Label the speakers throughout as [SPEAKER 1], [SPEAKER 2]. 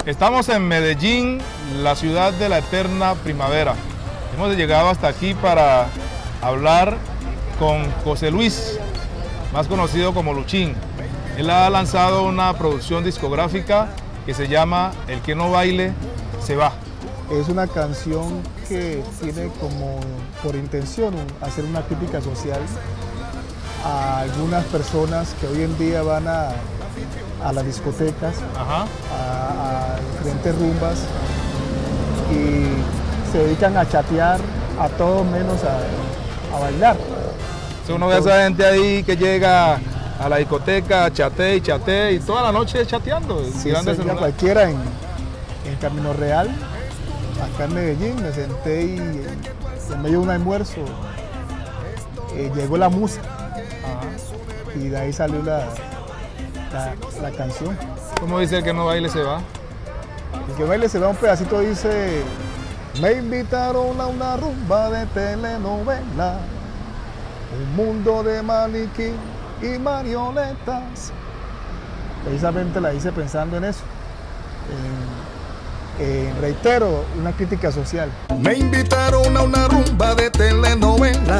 [SPEAKER 1] Estamos en Medellín, la ciudad de la eterna primavera. Hemos llegado hasta aquí para hablar con José Luis, más conocido como Luchín. Él ha lanzado una producción discográfica que se llama El que no baile, se va.
[SPEAKER 2] Es una canción que tiene como por intención hacer una crítica social a algunas personas que hoy en día van a las discotecas, a diferentes rumbas y se dedican a chatear a todo menos a bailar.
[SPEAKER 1] Si uno ve a esa gente ahí que llega a la discoteca, chatea y toda la noche chateando.
[SPEAKER 2] Sí, cualquiera en Camino Real, acá en Medellín, me senté y en medio de un almuerzo llegó la música. Y de ahí salió la canción.
[SPEAKER 1] ¿Cómo dice El que no baile se va?
[SPEAKER 2] El que baile se va, un pedacito dice: me invitaron a una rumba de telenovela, un mundo de maniquí y marionetas. Precisamente la hice pensando en eso. Reitero, una crítica social.
[SPEAKER 3] Me invitaron a una rumba de telenovela.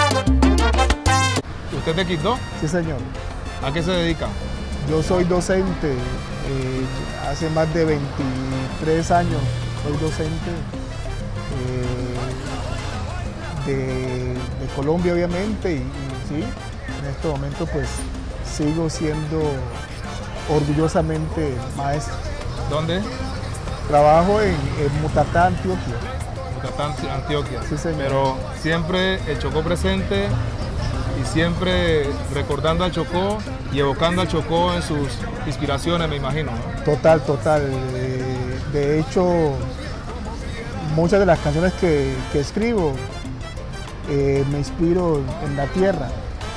[SPEAKER 1] ¿Usted es de Quito?
[SPEAKER 2] Sí, señor.
[SPEAKER 1] ¿A qué se dedica?
[SPEAKER 2] Yo soy docente, hace más de 23 años soy docente de Colombia, obviamente, y sí, en este momento pues sigo siendo orgullosamente maestro.
[SPEAKER 1] ¿Dónde?
[SPEAKER 2] Trabajo en Mutatá, Antioquia.
[SPEAKER 1] Mutatá, Antioquia.
[SPEAKER 2] Sí, señor.
[SPEAKER 1] Pero siempre el Chocó presente y siempre recordando al Chocó y evocando al Chocó en sus inspiraciones, me imagino, ¿no?
[SPEAKER 2] Total. De hecho, muchas de las canciones que escribo me inspiro en la tierra.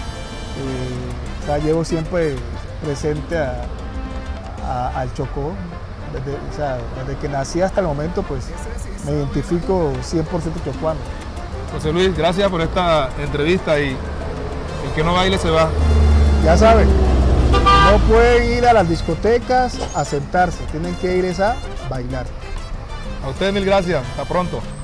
[SPEAKER 2] O sea, llevo siempre presente al Chocó. Desde que nací hasta el momento, pues me identifico 100% chocuano.
[SPEAKER 1] José Luis, gracias por esta entrevista y El que no baile se va.
[SPEAKER 2] Ya saben, no pueden ir a las discotecas a sentarse, tienen que ir a bailar.
[SPEAKER 1] A ustedes mil gracias, hasta pronto.